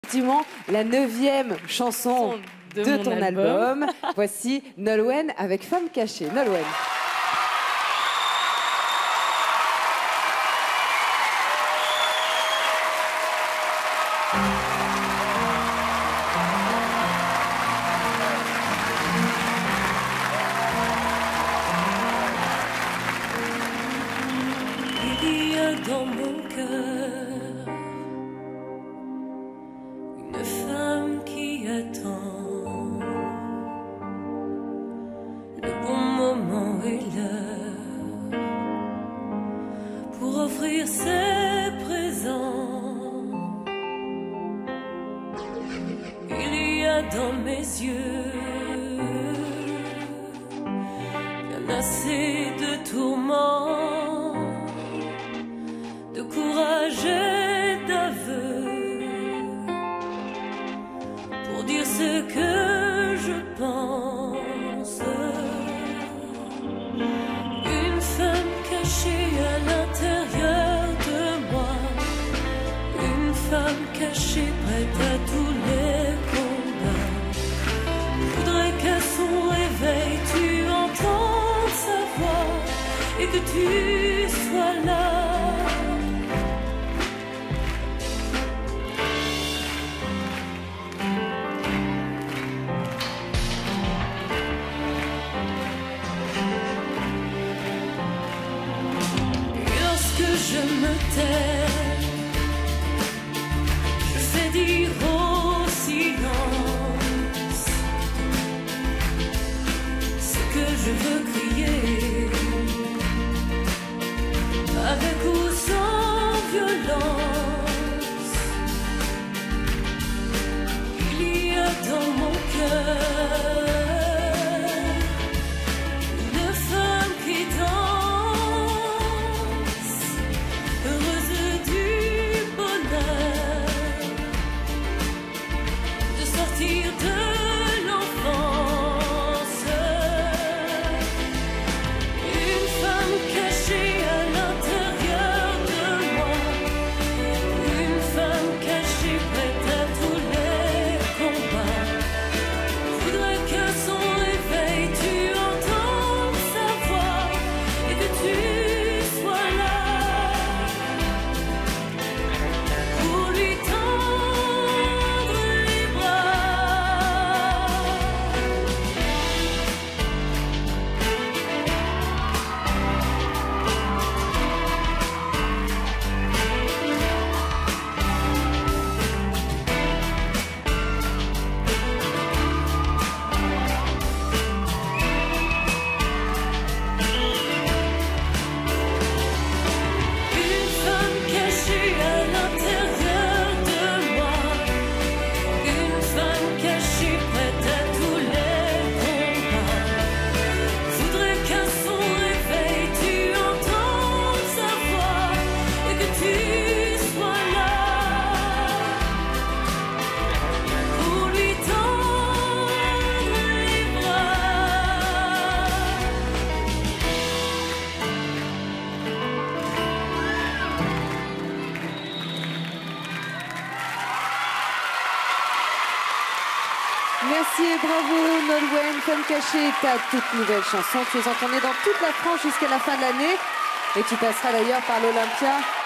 Effectivement, la 9e chanson de ton album. Voici Nolwenn avec Femme cachée. Nolwenn. Il y a dans mon cœur une femme qui attend le bon moment et l'heure pour offrir ses présents. Il y a dans mes yeux bien assez de tourments, de courage et d'aveu pour dire ce que je pense. Une femme cachée à l'intérieur de moi, une femme cachée prête à tous les combats. Voudrais qu'à son réveil tu entendes sa voix et que tu sois là. Je me tais, je fais dire au silence ce que je veux crier, avec ou sans violence. Il y a dans mon cœur une femme qui danse, de l'enfance. Une femme cachée à l'intérieur de moi, une femme cachée prête à tous les combats. Voudrais qu'à son réveil tu entendes sa voix et que tu sois là pour lui tendre les bras. Merci et bravo Nolwenn. Femme cachée, ta toute nouvelle chanson. Tu es en tournée dans toute la France jusqu'à la fin de l'année. Et tu passeras d'ailleurs par l'Olympia